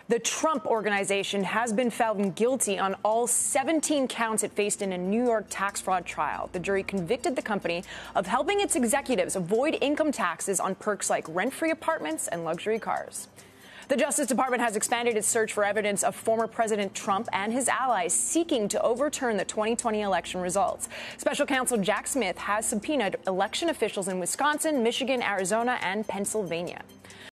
The Trump Organization has been found guilty on all 17 counts it faced in a New York tax fraud trial. The jury convicted the company of helping its executives avoid income taxes on perks like rent-free apartments and luxury cars. The Justice Department has expanded its search for evidence of former President Trump and his allies seeking to overturn the 2020 election results. Special counsel Jack Smith has subpoenaed election officials in Wisconsin, Michigan, Arizona, and Pennsylvania.